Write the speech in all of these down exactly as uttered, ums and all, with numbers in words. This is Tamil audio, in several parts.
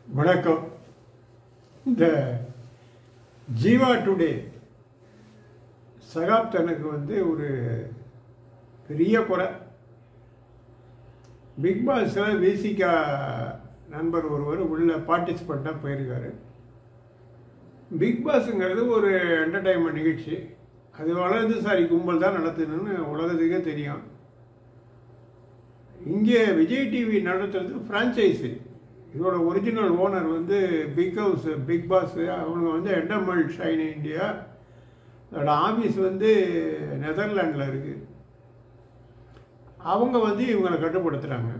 வணக்கம். இந்த ஜீவா டுடே சகாப்தனுக்கு வந்து ஒரு பெரிய குறை. பிக் பாஸில் விசிகா நண்பர் ஒருவர் உள்ள பார்ட்டிசிபெண்ட்டாக போயிருக்காரு. பிக் பாஸுங்கிறது ஒரு என்டர்டைன்மெண்ட் நிகழ்ச்சி. அது வலதுசாரி கும்பல் தான் நடத்துதுன்னு உலகத்துக்கே தெரியும். இங்கே விஜய் டிவி நடத்துறது ஃப்ரான்ச்சைஸி. இதோட ஒரிஜினல் ஓனர் வந்து பிக் ஹவுஸ் பிக் பாஸ். அவங்க வந்து எண்டமல் ஷைன் இந்தியா. அதோட ஆஃபீஸ் வந்து நெதர்லாண்டில் இருக்குது. அவங்க வந்து இவங்களை கட்டுப்படுத்துகிறாங்க.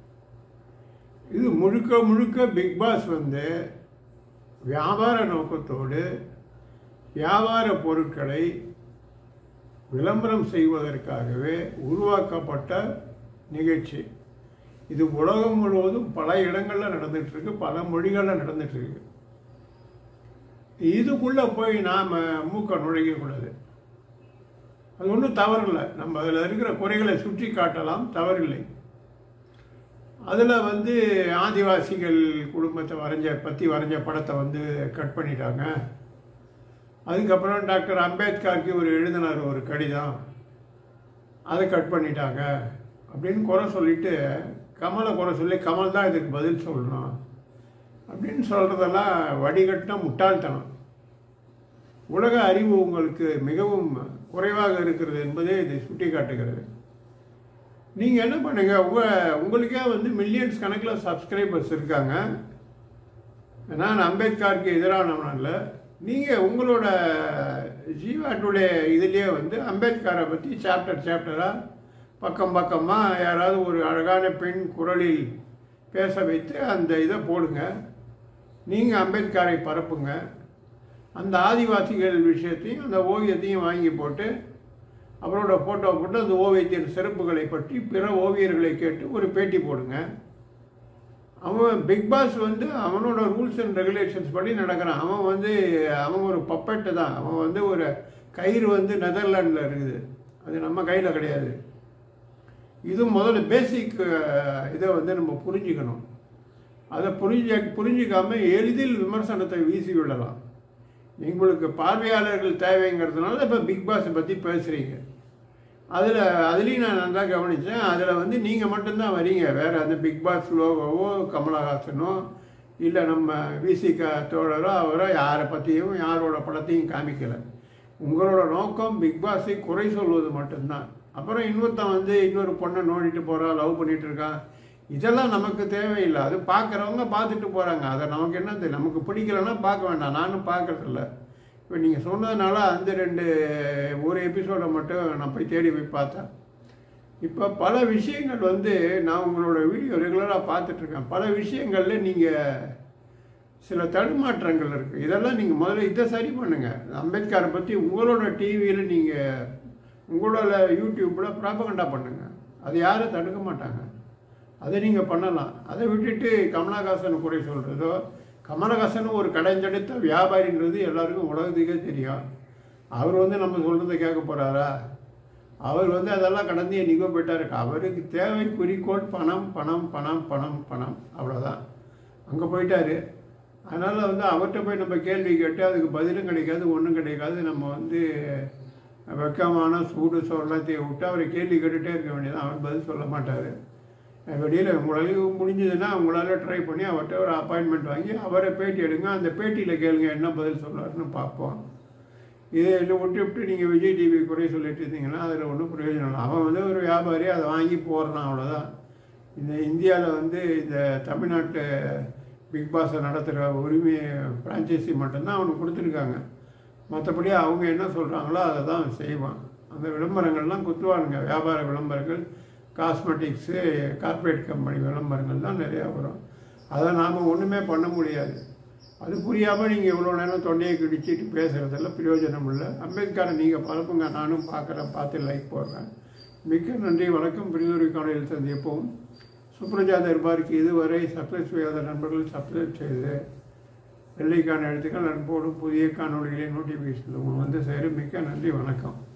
இது முழுக்க முழுக்க பிக் பாஸ் வந்து வியாபார நோக்கத்தோடு வியாபார பொருட்களை விளம்பரம் செய்வதற்காகவே உருவாக்கப்பட்ட நிகழ்ச்சி. இது உலகம் முழுவதும் பல இடங்களில் நடந்துகிட்ருக்கு, பல மொழிகளில் நடந்துகிட்ருக்கு. இதுக்குள்ளே போய் நாம் மூக்க நுழைக்கக்கூடாது. அது ஒன்றும் தவறில்லை. நம்ம அதில் இருக்கிற குறைகளை சுற்றி காட்டலாம், தவறில்லை. அதில் வந்து ஆதிவாசிகள் குடும்பத்தை வரைஞ்ச பற்றி வரைஞ்ச படத்தை வந்து கட் பண்ணிட்டாங்க. அதுக்கப்புறம் டாக்டர் அம்பேத்கருக்கு ஒரு எழுதினார் ஒரு கடிதம், அதை கட் பண்ணிட்டாங்க அப்படின்னு குறை சொல்லிட்டு கமலை குறை சொல்லி கமல் தான் இதுக்கு பதில் சொல்லணும் அப்படின்னு சொல்கிறதெல்லாம் வடிகட்டின முட்டாள்தனம். உலக அறிவு உங்களுக்கு மிகவும் குறைவாக இருக்கிறது என்பதே இது சுட்டி காட்டுகிறது. நீங்கள் என்ன பண்ணுங்க, உங்கள் உங்களுக்கே வந்து மில்லியன்ஸ் கணக்கில் சப்ஸ்கிரைபர்ஸ் இருக்காங்க. நான் அம்பேத்கருக்கு எதிரானவன் இல்லை. நீங்கள் உங்களோட ஜீவா டுடே இதுலேயே வந்து அம்பேத்கரை பற்றி சாப்டர் சாப்டராக பக்கம் பக்கமாக யாராவது ஒரு அழகான பெண் குரலில் பேச வைத்து அந்த இதை போடுங்க. நீங்கள் அம்பேத்கரை பரப்புங்க. அந்த ஆதிவாசிகள் விஷயத்தையும் அந்த ஓவியத்தையும் வாங்கி போட்டு அவரோட ஃபோட்டோ போட்டு அந்த ஓவியத்தின் சிறப்புகளை பற்றி பிற ஓவியர்களை கேட்டு ஒரு பேட்டி போடுங்க. அவன் பிக் பாஸ் வந்து அவனோட ரூல்ஸ் அண்ட் ரெகுலேஷன்ஸ் படி நடக்கிறான். அவன் வந்து அவன் ஒரு பப்பெட்டு தான். அவன் வந்து ஒரு கயிறு வந்து நெதர்லாண்டில் இருக்குது, அது நம்ம கையில் கிடையாது. இது முதல்ல பேசிக் இதை வந்து நம்ம புரிஞ்சுக்கணும். அதை புரிஞ்ச புரிஞ்சிக்காமல் எளிதில் விமர்சனத்தை வீசி விடலாம். எங்களுக்கு பார்வையாளர்கள் தேவைங்கிறதுனால இப்போ பிக் பாஸை பற்றி பேசுகிறீங்க. அதில் அதுலேயும் நான் நல்லா கவனித்தேன். அதில் வந்து நீங்கள் மட்டும்தான் வரீங்க. வேறு அந்த பிக் பாஸ் லோகோவோ கமலஹாசனோ இல்லை நம்ம விசிகா தோழரோ அவரோ யாரை பற்றியும் யாரோட படத்தையும் காமிக்கலை. உங்களோட நோக்கம் பிக் பாஸை குறை சொல்வது மட்டும்தான். அப்புறம் இன்னொருத்தன் வந்து இன்னொரு பொண்ணை நோண்டிட்டு போகிறான், லவ் பண்ணிகிட்டு இருக்கான். இதெல்லாம் நமக்கு தேவையில்லை. அது பார்க்குறவங்க பார்த்துட்டு போகிறாங்க. அதை நமக்கு என்ன தெரியும்? நமக்கு பிடிக்கலன்னா பார்க்க வேண்டாம். நானும் பார்க்குறதில்ல. இப்போ நீங்கள் சொன்னதுனால அந்த ரெண்டு ஒரு எபிசோடை மட்டும் நான் போய் தேடி போய் பார்த்தேன். இப்போ பல விஷயங்கள் வந்து நான் உங்களோட வீடியோ ரெகுலராக பார்த்துட்ருக்கேன். பல விஷயங்களில் நீங்கள் சில தடுமாற்றங்கள் இருக்குது. இதெல்லாம் நீங்கள் முதல்ல இதை சரி பண்ணுங்கள். அம்பேத்கரை பற்றி உங்களோட டிவியில் நீங்கள் உங்களோட யூடியூப்பில் ப்ராபகண்டா பண்ணுங்கள். அது யாரும் தடுக்க மாட்டாங்க. அதை நீங்கள் பண்ணலாம். அதை விட்டுட்டு கமலஹாசன் குறை சொல்கிறதோ, கமலஹாசன் ஒரு கடைஞ்செடுத்த வியாபாரின்றது எல்லாருக்கும் உலகத்துக்கே தெரியும். அவர் வந்து நம்ம சொல்கிறத கேட்க போகிறாரா? அவர் வந்து அதெல்லாம் கடந்து என்னிக்கோ போயிட்டாரு. அவருக்கு தேவை குறிக்கோள் பணம் பணம் பணம் பணம் பணம், அவ்வளோதான். அங்கே போயிட்டார். அதனால் வந்து அவர்கிட்ட போய் நம்ம கேள்வி கேட்டு அதுக்கு பதிலும் கிடைக்காது, ஒன்றும் கிடைக்காது. நம்ம வந்து வெக்கமான சூடு சொல்லத்தையும் விட்டு அவரை கேள்வி கேட்டுகிட்டே இருக்க வேண்டியதான். அவர் பதில் சொல்ல மாட்டார். வெளியில் உங்களுக்கு முடிஞ்சதுன்னா உங்களால் ட்ரை பண்ணி அவர்கிட்ட ஒரு அப்பாயின்மெண்ட் வாங்கி அவரை பேட்டி எடுங்க. அந்த பேட்டியில் கேளுங்க என்ன பதில் சொல்கிறாருன்னு பார்ப்போம். இதை இல்லை விட்டு விட்டு நீங்கள் விஜய் டிவி குறை சொல்லிட்டு இருந்தீங்கன்னா அதில் ஒன்றும் பிரயோஜனம் இல்லை. அவன் வந்து ஒரு வியாபாரி, அதை வாங்கி போடுறான், அவ்வளோதான். இந்த இந்தியாவில் வந்து இந்த தமிழ்நாட்டு பிக் பாஸை நடத்துகிற உரிமை ஃப்ரான்ச்சைஸி மட்டும்தான் அவனுக்கு கொடுத்துருக்காங்க. மற்றபடி அவங்க என்ன சொல்கிறாங்களோ அதை தான் செய்வான். அந்த விளம்பரங்கள்லாம் குத்துவானுங்க. வியாபார விளம்பரங்கள், காஸ்மெட்டிக்ஸு, கார்ப்பரேட் கம்பெனி விளம்பரங்கள் தான் நிறையா வரும். அதை நாம் ஒன்றுமே பண்ண முடியாது. அது புரியாமல் நீங்கள் இவ்வளோ நேரம் தொண்டையை கிடிச்சிட்டு பேசுகிறதெல்லாம் பிரயோஜனம் இல்லை. அம்பேத்கரை நீங்கள் பரப்புங்க. நானும் பார்க்குறேன், பார்த்து லைக் போடுறேன். மிக்க நன்றி, வணக்கம். பிரிதுரை காலையில் சந்திப்போம். சுப்ரஜா தர்பாருக்கு இதுவரை சப்ஸ்கிரைப் செய்யாத நண்பர்கள் சப்ஸ்கிரைப் செய்து வெள்ளைக்கான எழுத்துக்கள் நண்போடும் புதிய காணொலிகளை நோட்டிஃபிகேஷன் உங்களுக்கு வந்து சேரும். மிக்க நன்றி, வணக்கம்.